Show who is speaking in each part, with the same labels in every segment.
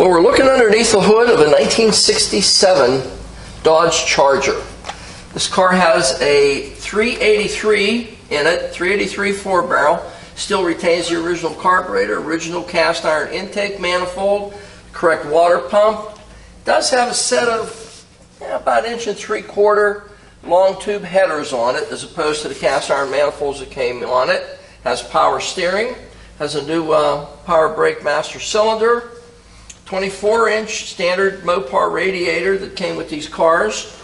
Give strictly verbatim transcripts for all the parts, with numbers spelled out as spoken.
Speaker 1: Well, we're looking underneath the hood of a nineteen sixty-seven Dodge Charger. This car has a three eighty-three in it, three eighty-three four barrel. Still retains the original carburetor, original cast iron intake manifold, correct water pump. Does have a set of yeah, about an inch and three quarter long tube headers on it, as opposed to the cast iron manifolds that came on it. Has power steering. Has a new uh, power brake master cylinder. twenty-four inch standard Mopar radiator that came with these cars.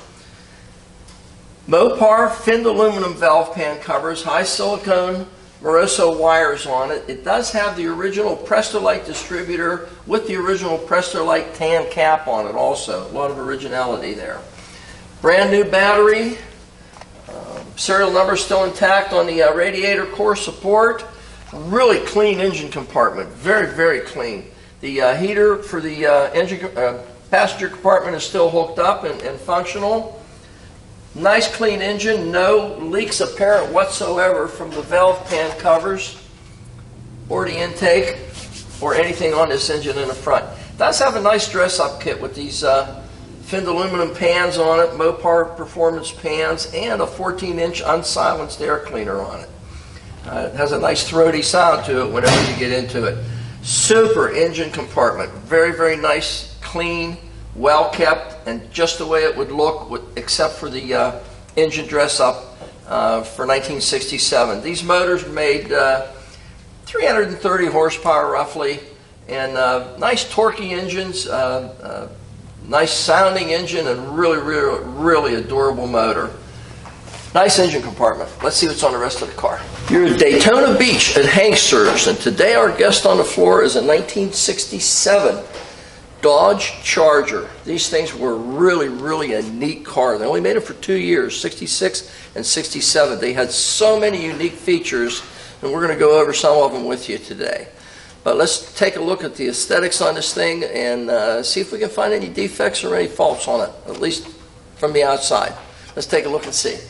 Speaker 1: Mopar finned aluminum valve pan covers, high silicone Moroso wires on it. It does have the original Prestolite distributor with the original Prestolite tan cap on it also. A lot of originality there. Brand new battery. Um, serial number still intact on the uh, radiator core support. Really clean engine compartment. Very, very clean. The uh, heater for the uh, engine uh, passenger compartment is still hooked up and, and functional. Nice clean engine, no leaks apparent whatsoever from the valve pan covers or the intake or anything on this engine in the front. It does have a nice dress-up kit with these uh, finned aluminum pans on it, Mopar performance pans, and a fourteen inch unsilenced air cleaner on it. Uh, it has a nice throaty sound to it whenever you get into it. Super engine compartment, very, very nice, clean, well kept, and just the way it would look, with, except for the uh, engine dress up uh, for nineteen sixty-seven. These motors made uh, three hundred thirty horsepower roughly, and uh, nice torquey engines, uh, uh, nice sounding engine, and really, really, really adorable motor. Nice engine compartment. Let's see what's on the rest of the car. You're at Daytona Beach at Hankster's, and today our guest on the floor is a nineteen sixty-seven Dodge Charger. These things were really, really a neat car. They only made it for two years, sixty-six and sixty-seven. They had so many unique features, and we're going to go over some of them with you today. But let's take a look at the aesthetics on this thing and uh, see if we can find any defects or any faults on it, at least from the outside. Let's take a look and see.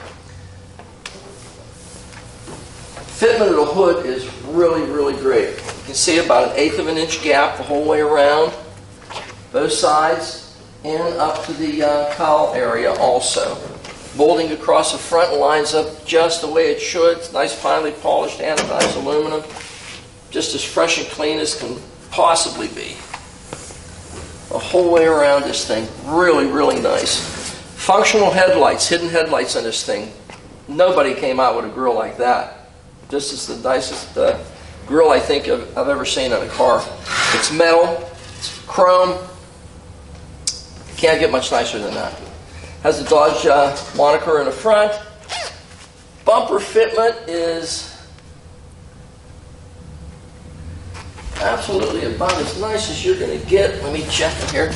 Speaker 1: Fitment of the hood is really, really great. You can see about an eighth of an inch gap the whole way around, both sides, and up to the uh, cowl area also. Molding across the front lines up just the way it should. It's nice, finely polished anodized aluminum, just as fresh and clean as can possibly be. The whole way around this thing, really, really nice. Functional headlights, hidden headlights on this thing. Nobody came out with a grille like that. This is the nicest uh, grille I think I've, I've ever seen on a car. It's metal, it's chrome. Can't get much nicer than that. Has the Dodge uh, moniker in the front. Bumper fitment is absolutely about as nice as you're going to get. Let me check it here.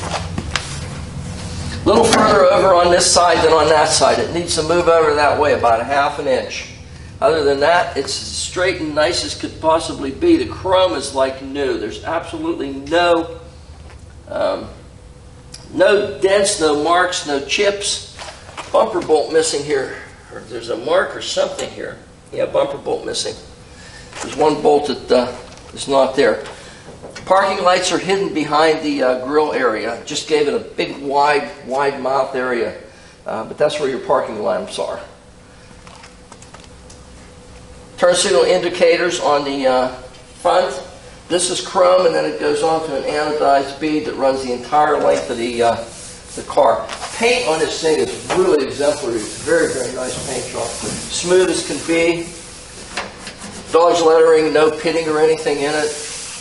Speaker 1: A little further over on this side than on that side. It needs to move over that way about a half an inch. Other than that, it's as straight and nice as could possibly be. The chrome is like new. There's absolutely no um, no dents, no marks, no chips. Bumper bolt missing here. Or there's a mark or something here. Yeah, bumper bolt missing. There's one bolt that uh, is not there. Parking lights are hidden behind the uh, grill area. Just gave it a big, wide, wide mouth area. Uh, but that's where your parking lamps are. Turn signal indicators on the uh, front. This is chrome, and then it goes on to an anodized bead that runs the entire length of the uh, the car. Paint on this thing is really exemplary. It's very, very nice paint job. Smooth as can be. Dodge lettering, no pitting or anything in it.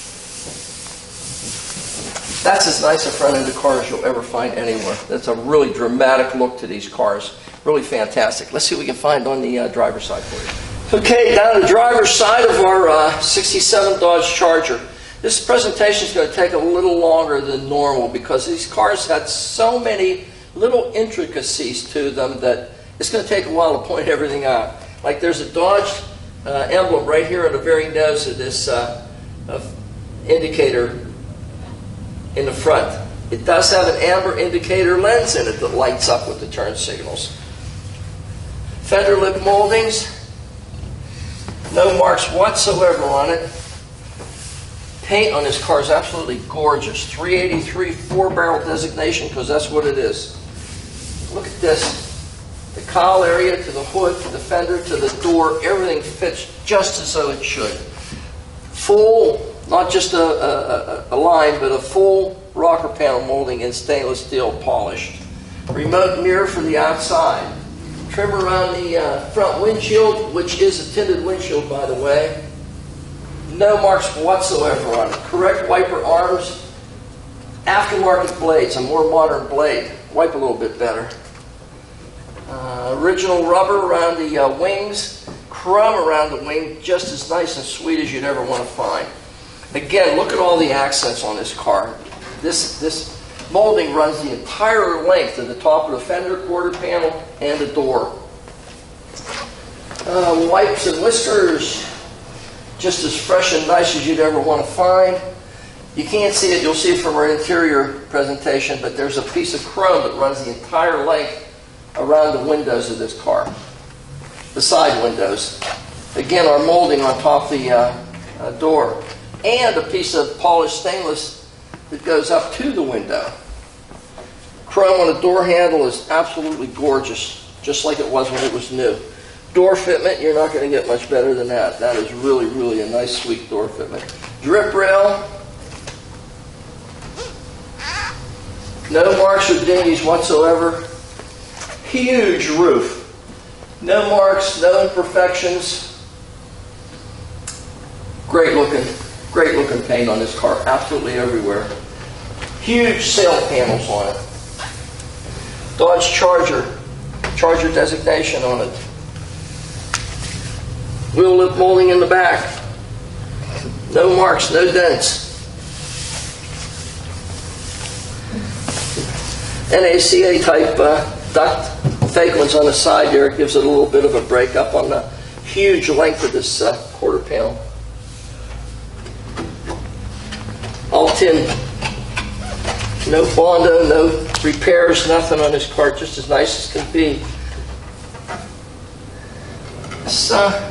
Speaker 1: That's as nice a front end of car as you'll ever find anywhere. That's a really dramatic look to these cars. Really fantastic. Let's see what we can find on the uh, driver's side for you. Okay, down the driver's side of our uh, sixty-seven Dodge Charger. This presentation is going to take a little longer than normal because these cars had so many little intricacies to them that it's going to take a while to point everything out. Like there's a Dodge uh, emblem right here on the very nose of this uh, uh, indicator in the front. It does have an amber indicator lens in it that lights up with the turn signals. Fender lip moldings. No marks whatsoever on it. Paint on this car is absolutely gorgeous. three eighty-three four-barrel designation, because that's what it is. Look at this. The cowl area to the hood, to the fender, to the door, everything fits just as though it should. Full, not just a, a, a line, but a full rocker panel molding in stainless steel polished. Remote mirror for the outside. Trim around the uh, front windshield, which is a tinted windshield, by the way. No marks whatsoever on it. Correct wiper arms. Aftermarket blades, a more modern blade. Wipe a little bit better. Uh, original rubber around the uh, wings. Chrome around the wing, just as nice and sweet as you'd ever want to find. Again, look at all the accents on this car. This, this molding runs the entire length of the top of the fender, quarter panel, and the door. Uh, wipes and whiskers, just as fresh and nice as you'd ever want to find. You can't see it, you'll see it from our interior presentation, but there's a piece of chrome that runs the entire length around the windows of this car, the side windows. Again, our molding on top of the uh, uh, door, and a piece of polished stainless that goes up to the window. Chrome on the door handle is absolutely gorgeous, just like it was when it was new. Door fitment, you're not going to get much better than that. That is really, really a nice, sweet door fitment. Drip rail. No marks or dinghies whatsoever. Huge roof. No marks, no imperfections. Great looking, great looking paint on this car, absolutely everywhere. Huge sail panels on it. Dodge Charger, Charger designation on it. Wheel lip molding in the back. No marks, no dents. N A C A type uh, duct, fake ones on the side there. It gives it a little bit of a break up on the huge length of this uh, quarter panel. All tin. No Bondo, no repairs, nothing on this car, just as nice as can be. This, uh,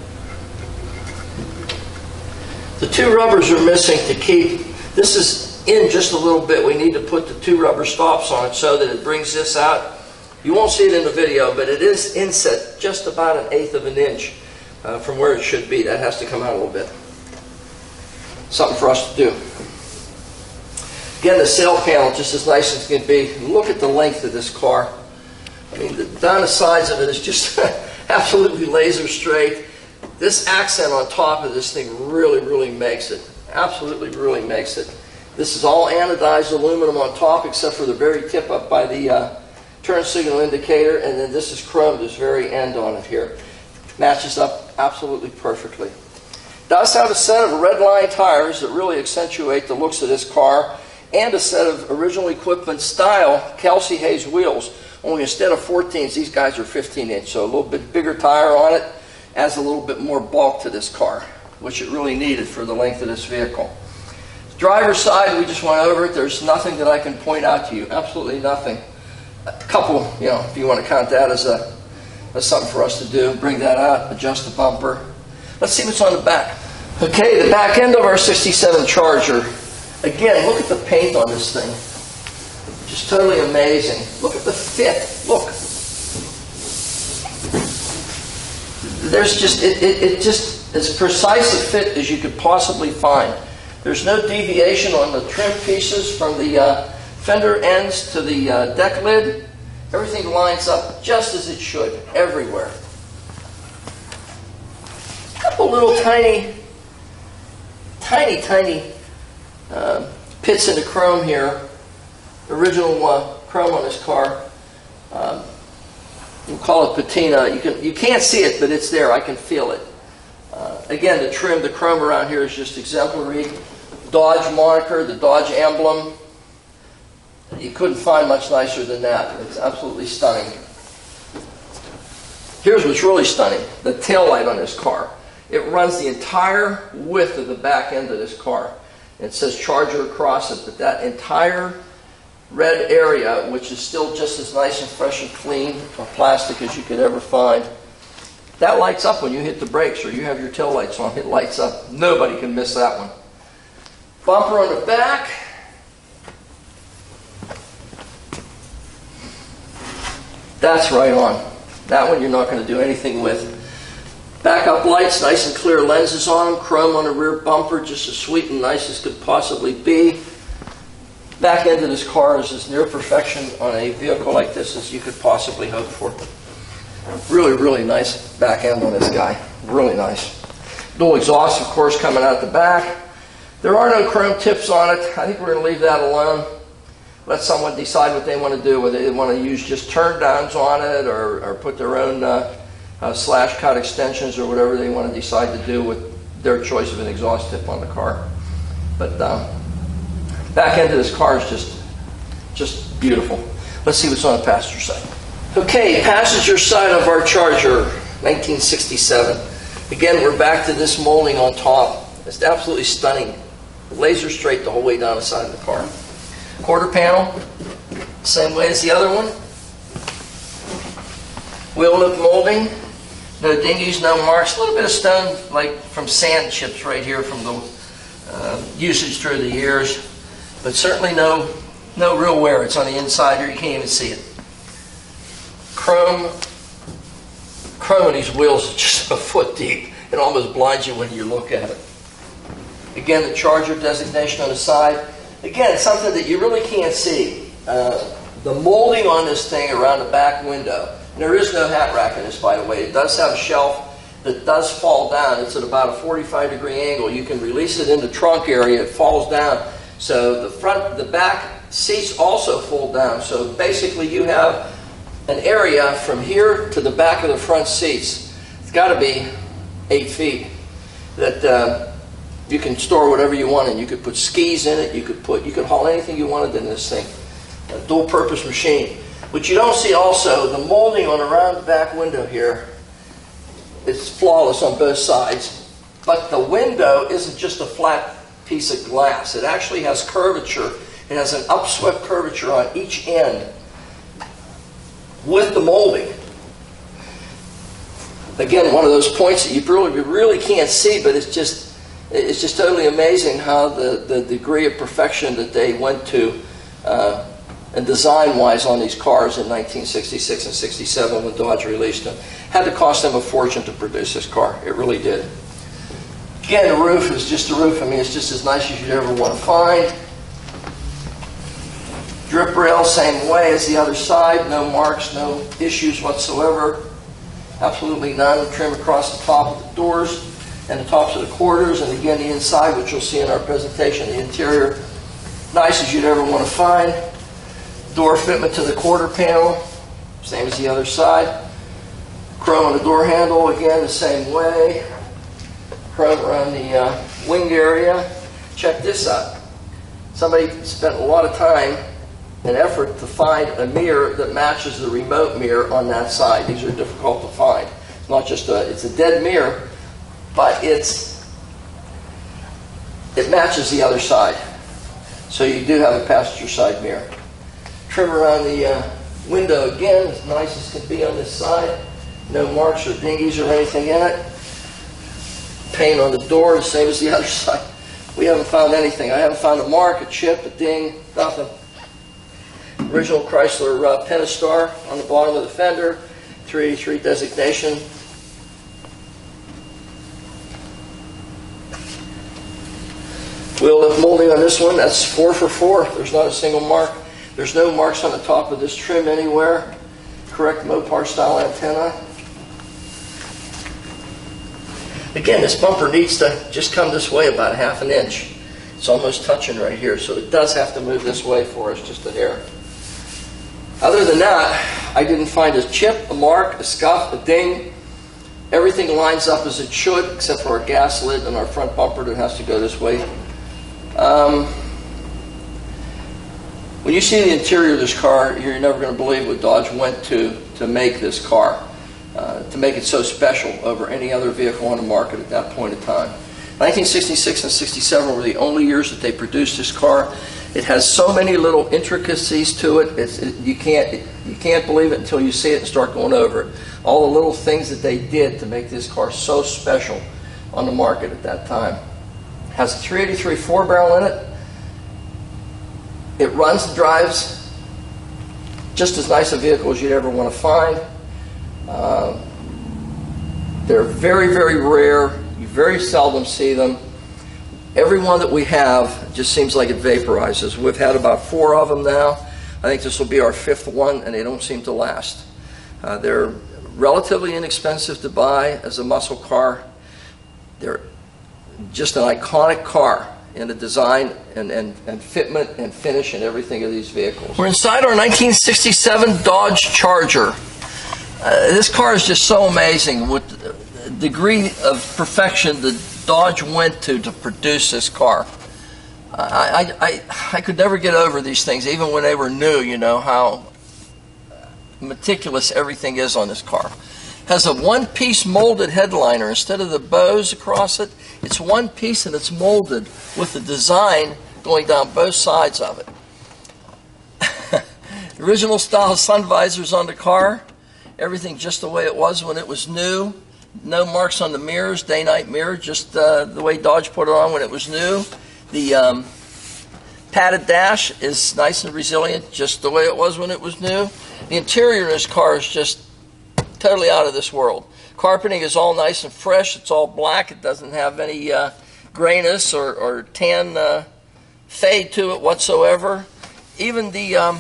Speaker 1: the two rubbers are missing to keep. This is in just a little bit. We need to put the two rubber stops on it so that it brings this out. You won't see it in the video, but it is inset just about an eighth of an inch uh, from where it should be. That has to come out a little bit. Something for us to do. Again, the sail panel, just as nice as it can be. Look at the length of this car. I mean, the, down the sides of it is just absolutely laser straight. This accent on top of this thing really, really makes it. Absolutely really makes it. This is all anodized aluminum on top, except for the very tip up by the uh, turn signal indicator, and then this is chrome, this very end on it here. Matches up absolutely perfectly. Does have a set of red line tires that really accentuate the looks of this car, and a set of original equipment style Kelsey Hayes wheels. Only instead of fourteens, these guys are fifteen inch, so a little bit bigger tire on it adds a little bit more bulk to this car, which it really needed for the length of this vehicle. Driver's side, we just went over it. There's nothing that I can point out to you, absolutely nothing. A couple, you know, if you want to count that as, a, as something for us to do, bring that out, adjust the bumper. Let's see what's on the back. Okay, the back end of our sixty-seven Charger. Again, look at the paint on this thing. Just totally amazing. Look at the fit. Look. There's just, it, it, it just, as precise a fit as you could possibly find. There's no deviation on the trim pieces from the uh, fender ends to the uh, deck lid. Everything lines up just as it should, everywhere. A couple little tiny, tiny, tiny uh, pits in the chrome here. Original uh, chrome on this car. Um, we'll call it patina. You can you can't see it, but it's there. I can feel it. Uh, again, the trim, the chrome around here is just exemplary. Dodge moniker, the Dodge emblem. You couldn't find much nicer than that. It's absolutely stunning. Here's what's really stunning: the tail light on this car. It runs the entire width of the back end of this car. It says Charger across it, but that entire red area, which is still just as nice and fresh and clean or plastic as you could ever find, that lights up when you hit the brakes or you have your tail lights on. It lights up. Nobody can miss that one. Bumper on the back. That's right on. That one you're not going to do anything with. Backup lights, nice and clear lenses on them. Chrome on the rear bumper, just as sweet and nice as could possibly be. Back end of this car is as near perfection on a vehicle like this as you could possibly hope for. Really, really nice back end on this guy. Really nice. Dual exhaust, of course, coming out the back. There are no chrome tips on it. I think we're going to leave that alone. Let someone decide what they want to do, whether they want to use just turn downs on it or, or put their own uh, uh, slash cut extensions or whatever they want to decide to do with their choice of an exhaust tip on the car. But um, back end of this car is just, just beautiful. Let's see what's on the passenger side. Okay, passenger side of our Charger, nineteen sixty-seven. Again, we're back to this molding on top. It's absolutely stunning. Laser straight the whole way down the side of the car. Quarter panel, same way as the other one. Wheel lip molding. No dinghies, no marks. A little bit of stone, like from sand chips right here from the uh, usage through the years. But certainly no, no real wear. It's on the inside here. You can't even see it. Chrome. Chrome in these wheels is just a foot deep. It almost blinds you when you look at it. Again, the Charger designation on the side. Again, something that you really can't see. Uh, the molding on this thing around the back window. And there is no hat rack in this, by the way. It does have a shelf that does fall down. It's at about a forty-five degree angle. You can release it in the trunk area. It falls down. So the front, the back seats also fold down. So basically you have an area from here to the back of the front seats. It's got to be eight feet. That uh, you can store whatever you want in. You could put skis in it. You could put, you could haul anything you wanted in this thing. A dual-purpose machine. What you don't see also, the molding on around the back window here, it's flawless on both sides. But the window isn't just a flat piece of glass. It actually has curvature. It has an upswept curvature on each end with the molding. Again, one of those points that you really, you really can't see, but it's just, it's just totally amazing how the, the degree of perfection that they went to uh, and design-wise on these cars in nineteen sixty-six and sixty-seven when Dodge released them. Had to cost them a fortune to produce this car. It really did. Again, the roof is just a roof. I mean, it's just as nice as you'd ever want to find. Drip rail, same way as the other side. No marks, no issues whatsoever. Absolutely none. Trim across the top of the doors and the tops of the quarters. And again, the inside, which you'll see in our presentation, the interior, nice as you'd ever want to find. Door fitment to the quarter panel, same as the other side. Chrome on the door handle, again, the same way. Chrome around the uh, wing area. Check this out. Somebody spent a lot of time and effort to find a mirror that matches the remote mirror on that side. These are difficult to find. It's not just a, it's a dead mirror, but it's, it matches the other side. So you do have a passenger side mirror. Trim around the uh, window again, as nice as can be on this side. No marks or dinghies or anything in it. Paint on the door, the same as the other side. We haven't found anything. I haven't found a mark, a chip, a ding, nothing. Original Chrysler uh, Pentastar on the bottom of the fender. three eighty-three designation. Wheel lip molding on this one, that's four for four. There's not a single mark. There's no marks on the top of this trim anywhere. Correct Mopar style antenna. Again, this bumper needs to just come this way about half an inch. It's almost touching right here, so it does have to move this way for us, just a hair. Other than that, I didn't find a chip, a mark, a scuff, a ding. Everything lines up as it should, except for our gas lid and our front bumper that has to go this way. Um, when you see the interior of this car, you're never going to believe what Dodge went to to make this car, uh, to make it so special over any other vehicle on the market at that point in time. nineteen sixty-six and sixty-seven were the only years that they produced this car. It has so many little intricacies to it. It's, it you can't it, you can't believe it until you see it and start going over it. All the little things that they did to make this car so special on the market at that time. Has a three eighty-three four barrel in it. It runs and drives just as nice a vehicle as you'd ever want to find. Uh, they're very, very rare. You very seldom see them. Every one that we have just seems like it vaporizes. We've had about four of them now. I think this will be our fifth one, and they don't seem to last. Uh, they're relatively inexpensive to buy as a muscle car. They're just an iconic car in the design and, and, and fitment and finish and everything of these vehicles. We're inside our nineteen sixty-seven Dodge Charger. Uh, this car is just so amazing with the degree of perfection that Dodge went to to produce this car. I, I, I, I could never get over these things, even when they were new, you know, how meticulous everything is on this car. Has a one-piece molded headliner. Instead of the bows across it, it's one piece and it's molded with the design going down both sides of it. Original style sun visors on the car. Everything just the way it was when it was new. No marks on the mirrors, day-night mirror, just uh, the way Dodge put it on when it was new. The um, padded dash is nice and resilient, just the way it was when it was new. The interior in this car is just totally out of this world. Carpeting is all nice and fresh. It's all black. It doesn't have any uh, grayness or, or tan uh, fade to it whatsoever. Even the um,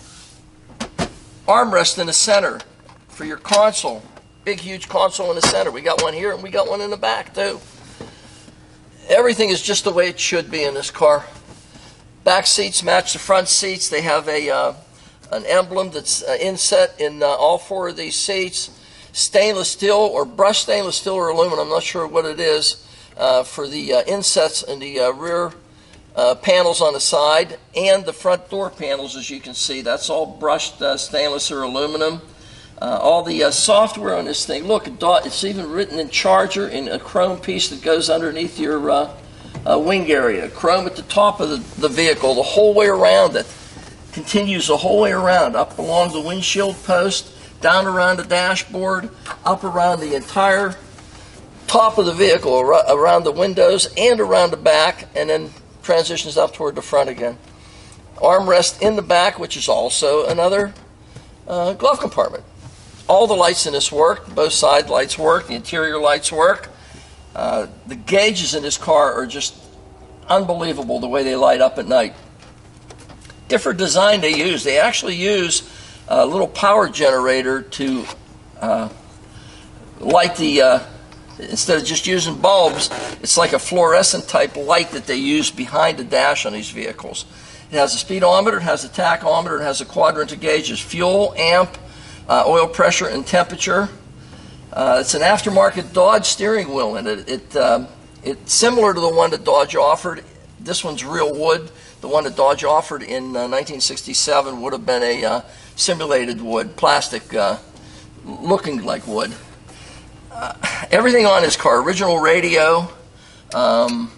Speaker 1: armrest in the center for your console. Big, huge console in the center. We got one here and we got one in the back too. Everything is just the way it should be in this car. Back seats match the front seats. They have a uh, an emblem that's uh, inset in uh, all four of these seats. Stainless steel or brushed stainless steel or aluminum, I'm not sure what it is, uh, for the uh, insets in the uh, rear uh, panels on the side and the front door panels, as you can see. That's all brushed uh, stainless or aluminum. Uh, all the uh, software on this thing, look, it's even written in Charger in a chrome piece that goes underneath your uh, uh, wing area. Chrome at the top of the, the vehicle, the whole way around it. Continues the whole way around, up along the windshield post, down around the dashboard, up around the entire top of the vehicle, around the windows and around the back, and then transitions up toward the front again. Armrest in the back, which is also another uh, glove compartment. All the lights in this work. Both side lights work. The interior lights work. Uh, the gauges in this car are just unbelievable the way they light up at night. Different design they use. They actually use a little power generator to uh, light the, uh, instead of just using bulbs, it's like a fluorescent type light that they use behind the dash on these vehicles. It has a speedometer, it has a tachometer, it has a quadrant of gauges, fuel, amp, uh, oil pressure, and temperature. Uh, it's an aftermarket Dodge steering wheel, and it, it, uh, it's similar to the one that Dodge offered. This one's real wood. The one that Dodge offered in uh, nineteen sixty-seven would have been a uh, simulated wood, plastic, uh, looking like wood. Uh, everything on this car, original radio, um,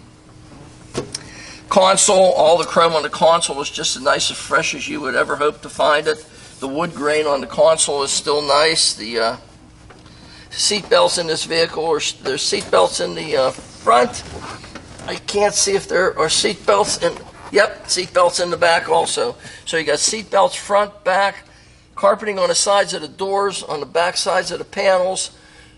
Speaker 1: console, all the chrome on the console is just as nice and fresh as you would ever hope to find it. The wood grain on the console is still nice. The uh, seat belts in this vehicle, or there's seat belts in the uh, front. I can't see if there are seat belts in. Yep, seat belts in the back also. So you got seat belts front, back, carpeting on the sides of the doors, on the back sides of the panels.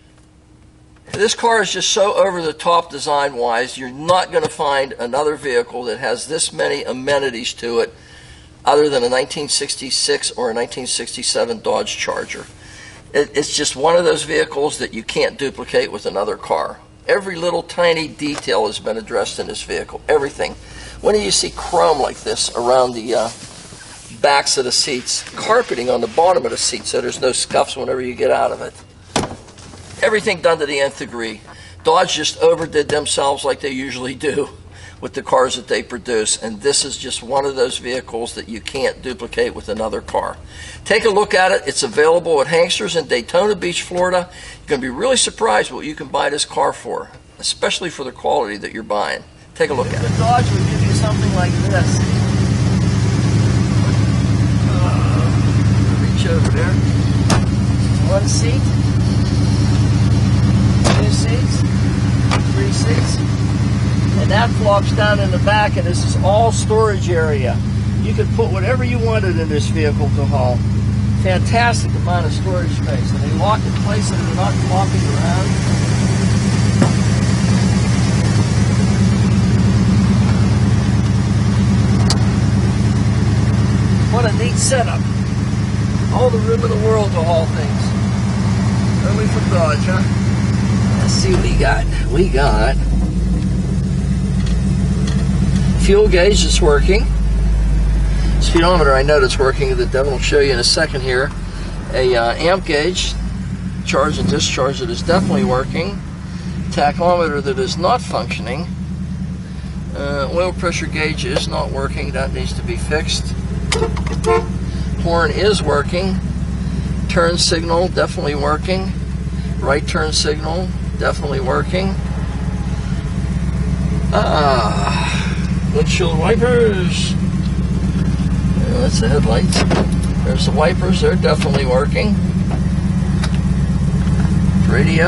Speaker 1: This car is just so over the top design-wise. You're not going to find another vehicle that has this many amenities to it other than a nineteen sixty-six or a nineteen sixty-seven Dodge Charger. It, it's just one of those vehicles that you can't duplicate with another car. Every little tiny detail has been addressed in this vehicle. Everything. When do you see chrome like this around the uh, backs of the seats? Carpeting on the bottom of the seat so there's no scuffs whenever you get out of it. Everything done to the nth degree. Dodge just overdid themselves like they usually do with the cars that they produce, and this is just one of those vehicles that you can't duplicate with another car. Take a look at it. It's available at Hanksters in Daytona Beach, Florida. You're going to be really surprised what you can buy this car for, especially for the quality that you're buying. Take a look at it. The Dodge will give you something like this. Uh, reach over there. One seat, two seats, three seats, and that flops down in the back, and this is all storage area. You can put whatever you wanted in this vehicle to haul. Fantastic amount of storage space, and they lock in place and they're not flopping around. What a neat setup. All the room in the world to haul things. Only from Dodge, huh? Let's see what we got. We got fuel gauge is working. Speedometer, I know it's working. The devil will show you in a second here. A uh, amp gauge, charge and discharge, that is definitely working. Tachometer that is not functioning. Uh, oil pressure gauge is not working. That needs to be fixed. Horn is working. Turn signal definitely working. Right turn signal definitely working. Ah, windshield wipers. Yeah, that's the headlights. There's the wipers. They're definitely working. Radio.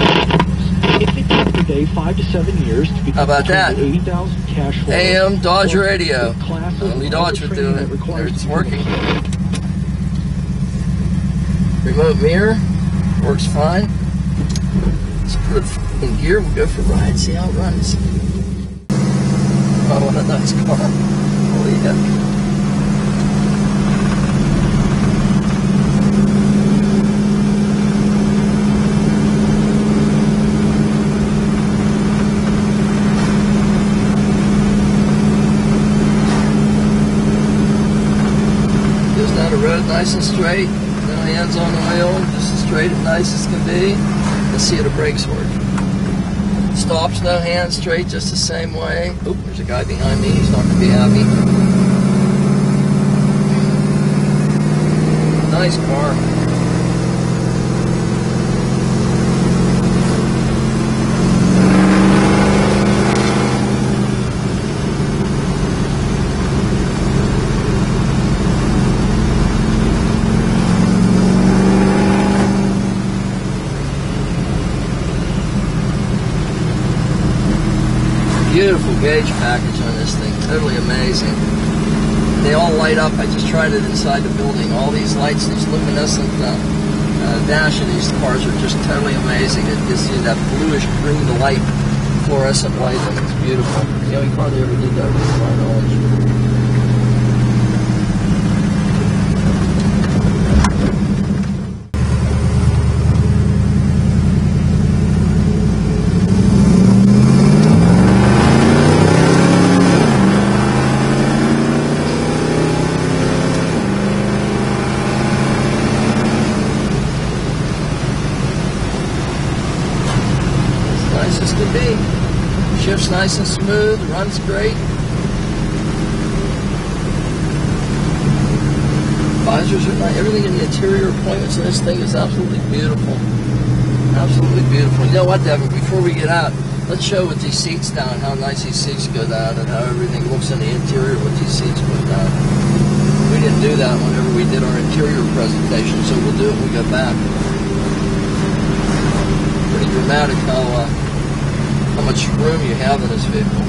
Speaker 2: Per day, five to seven years. To
Speaker 1: How about that?
Speaker 2: eighty thousand cash flow.
Speaker 1: A M Dodge radio. Only Dodge would do it. It's working. Remote mirror works fine. Let's put it in gear. We'll go for a ride. See how it runs. Oh, what a nice car! Holy heck! Road nice and straight, no hands on the wheel, just as straight and nice as can be. Let's see how the brakes work. Stops, no hands, straight, just the same way. Oop, there's a guy behind me, he's not going to be happy. Nice car. Beautiful gauge package on this thing, totally amazing. They all light up. I just tried it inside the building. All these lights, these luminescent uh, uh, dash in these cars are just totally amazing. It gives you that bluish green light, fluorescent light, and it's beautiful. The only car they ever did that with, to my knowledge. Nice as can be. Shifts nice and smooth, runs great. Visors are nice. Everything in the interior appointments in this thing is absolutely beautiful. Absolutely beautiful. You know what, Devin, before we get out, let's show with these seats down, how nice these seats go down and how everything looks in the interior with these seats put down. We didn't do that whenever we did our interior presentation, so we'll do it when we go back. Pretty dramatic how uh, how much room you have in this vehicle.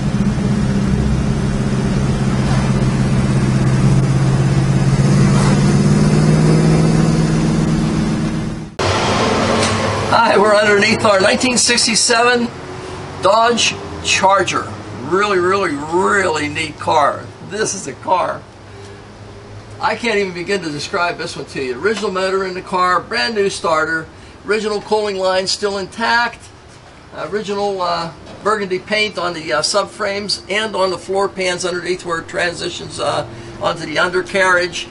Speaker 1: Hi, we're underneath our nineteen sixty-seven Dodge Charger. Really, really, really neat car. This is a car. I can't even begin to describe this one to you. Original motor in the car, brand new starter, original cooling line still intact. Uh, original uh, burgundy paint on the uh, subframes and on the floor pans underneath where it transitions uh, onto the undercarriage.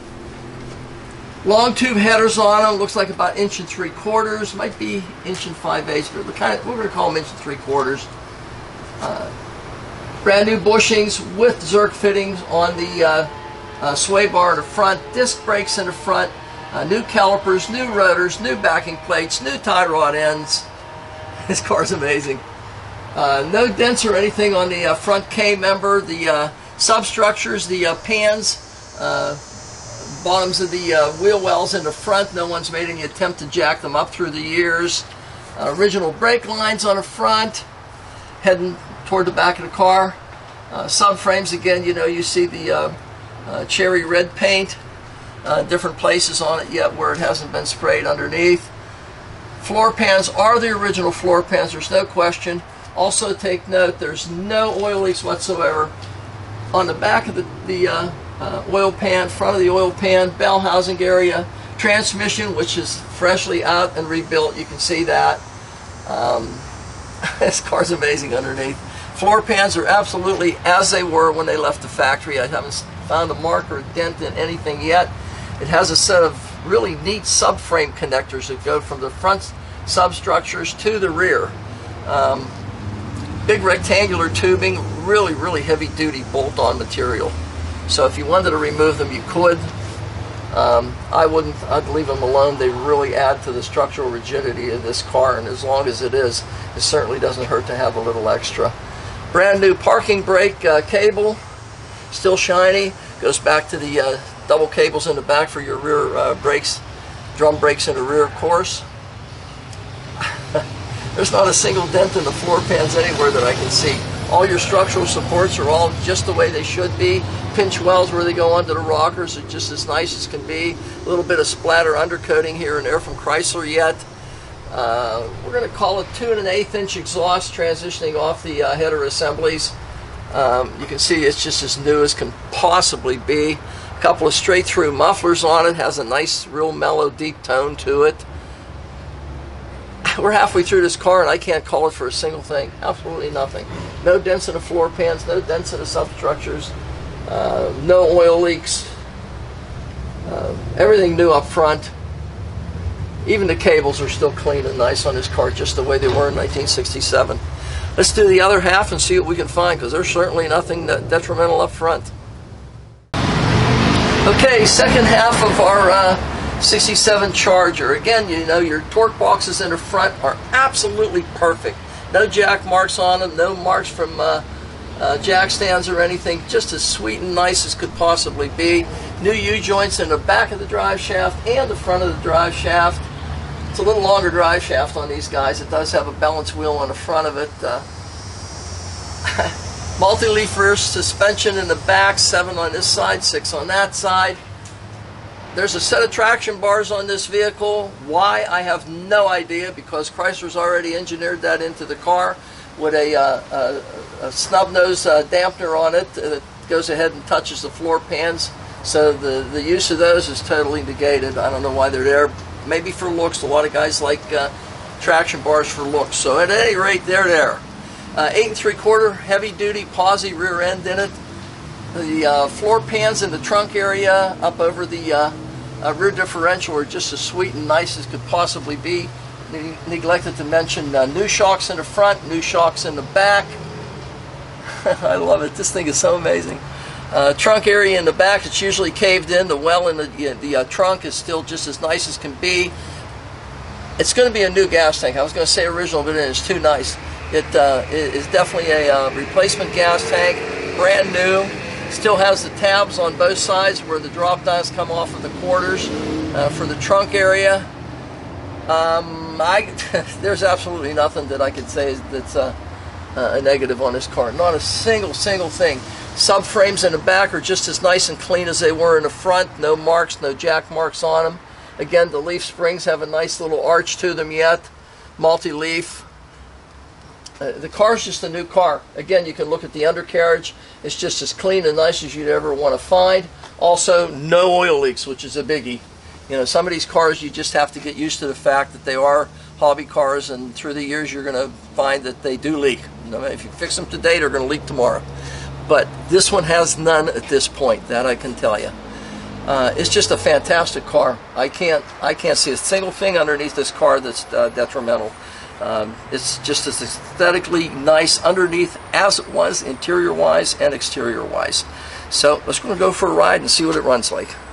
Speaker 1: Long tube headers on them, looks like about inch and three quarters, might be inch and five eighths, but we're, kind of, we're going to call them inch and three quarters. Uh, brand new bushings with Zerk fittings on the uh, uh, sway bar in the front, disc brakes in the front, uh, new calipers, new rotors, new backing plates, new tie rod ends. This car's amazing. Uh, no dents or anything on the uh, front K-member. The uh, substructures, the uh, pans, uh, bottoms of the uh, wheel wells in the front. No one's made any attempt to jack them up through the years. Uh, original brake lines on the front. Head and toward the back of the car. Uh, subframes, again, you know, you see the uh, uh, cherry red paint, uh, different places on it yet where it hasn't been sprayed underneath. Floor pans are the original floor pans, there's no question. Also take note, there's no oil leaks whatsoever. On the back of the, the uh, uh, oil pan, front of the oil pan, bell housing area, transmission, which is freshly out and rebuilt, you can see that. Um, this car's amazing underneath. Floor pans are absolutely as they were when they left the factory. I haven't found a mark or a dent in anything yet. It has a set of really neat subframe connectors that go from the front substructures to the rear. Um, big rectangular tubing, really, really heavy duty bolt-on material. So if you wanted to remove them, you could. Um, I wouldn't, I'd leave them alone. They really add to the structural rigidity of this car, and as long as it is, it certainly doesn't hurt to have a little extra. Brand new parking brake uh, cable, still shiny, goes back to the uh, double cables in the back for your rear uh, brakes, drum brakes in the rear, of course. There's not a single dent in the floor pans anywhere that I can see. All your structural supports are all just the way they should be. Pinch wells where they go under the rockers are just as nice as can be. A little bit of splatter undercoating here and there from Chrysler yet. Uh, we're going to call it two and an eighth inch exhaust transitioning off the uh, header assemblies. Um, you can see it's just as new as can possibly be. A couple of straight through mufflers on it, has a nice real mellow deep tone to it. We're halfway through this car and I can't call it for a single thing. Absolutely nothing. No dents in the floor pans, no dents in the substructures, uh, no oil leaks. Uh, everything new up front. Even the cables are still clean and nice on this car, just the way they were in nineteen sixty-seven. Let's do the other half and see what we can find, because there's certainly nothing detrimental up front. Okay, second half of our uh, sixty-seven Charger. Again, you know, your torque boxes in the front are absolutely perfect. No jack marks on them, no marks from uh, uh, jack stands or anything. Just as sweet and nice as could possibly be. New U-joints in the back of the drive shaft and the front of the drive shaft. It's a little longer drive shaft on these guys. It does have a balance wheel on the front of it. Uh, Multi-leaf rear suspension in the back, seven on this side, six on that side. There's a set of traction bars on this vehicle. Why? I have no idea, because Chrysler's already engineered that into the car with a, uh, a, a snub nose uh, dampener on it that goes ahead and touches the floor pans. So the, the use of those is totally negated. I don't know why they're there. Maybe for looks. A lot of guys like uh, traction bars for looks. So at any rate, they're there. Uh, eight and three quarter heavy duty posi rear end in it. The uh, floor pans in the trunk area up over the uh, uh, rear differential are just as sweet and nice as could possibly be. Ne neglected to mention uh, new shocks in the front, new shocks in the back. I love it. This thing is so amazing. Uh, trunk area in the back, it's usually caved in. The well in the, you know, the uh, trunk is still just as nice as can be. It's going to be a new gas tank. I was going to say original, but it is too nice. It uh, is definitely a uh, replacement gas tank, brand new. Still has the tabs on both sides where the drop downs come off of the quarters uh, for the trunk area. Um, I, there's absolutely nothing that I could say that's uh, a negative on this car. Not a single, single thing. Subframes in the back are just as nice and clean as they were in the front. No marks, no jack marks on them. Again, the leaf springs have a nice little arch to them yet. Multi-leaf. Uh, the car's just a new car. Again, you can look at the undercarriage. It's just as clean and nice as you'd ever want to find. Also, no oil leaks, which is a biggie. You know, some of these cars, you just have to get used to the fact that they are hobby cars, and through the years, you're going to find that they do leak. You know, if you fix them today, they're going to leak tomorrow. But this one has none at this point. That I can tell you. Uh, it's just a fantastic car. I can't, I can't see a single thing underneath this car that's uh, detrimental. Um, it's just as aesthetically nice underneath as it was interior-wise and exterior-wise. So let's go go for a ride and see what it runs like.